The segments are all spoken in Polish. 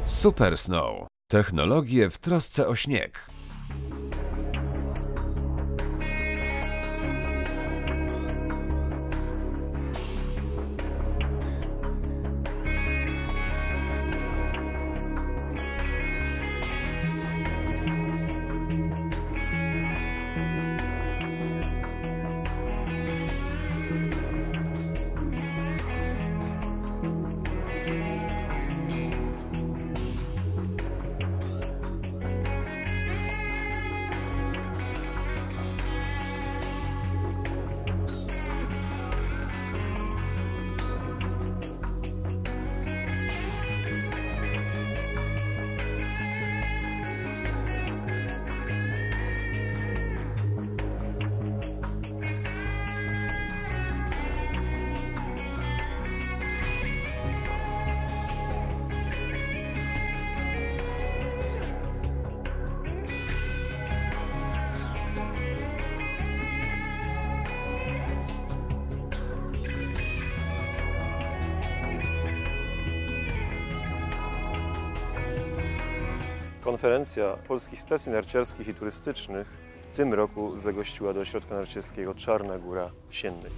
Super Snow. Technologie w trosce o śnieg. Konferencja polskich stacji narciarskich i turystycznych w tym roku zagościła do ośrodka narciarskiego Czarna Góra w Siennej.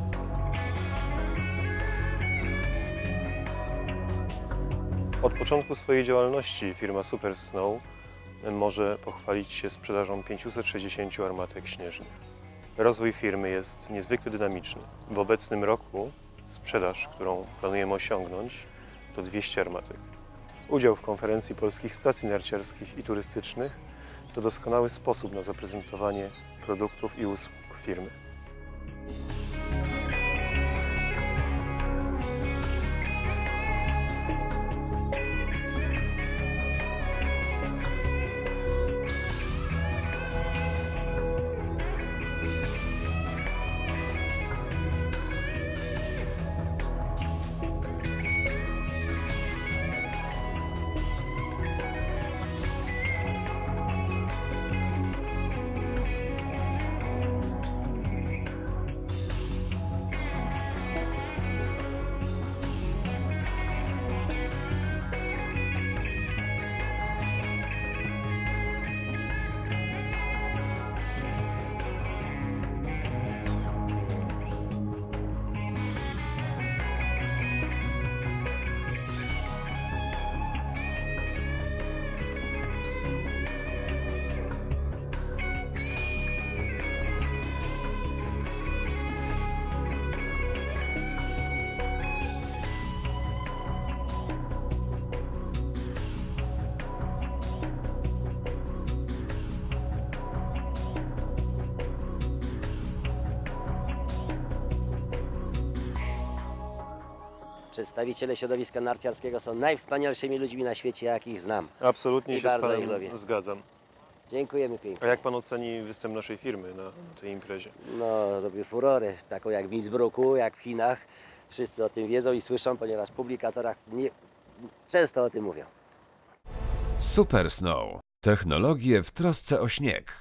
Od początku swojej działalności firma Super Snow może pochwalić się sprzedażą 560 armatek śnieżnych. Rozwój firmy jest niezwykle dynamiczny. W obecnym roku sprzedaż, którą planujemy osiągnąć, to 200 armatek. Udział w konferencji polskich stacji narciarskich i turystycznych to doskonały sposób na zaprezentowanie produktów i usług firmy. Przedstawiciele środowiska narciarskiego są najwspanialszymi ludźmi na świecie, jakich znam. Absolutnie I się z bardzo ich Panem lubię. zgadzam. Dziękujemy pięknie. A jak Pan oceni występ naszej firmy na tej imprezie? No, robię furorę, taką jak w Innsbrucku, jak w Chinach. Wszyscy o tym wiedzą i słyszą, ponieważ w publikatorach często o tym mówią. Super Snow. Technologie w trosce o śnieg.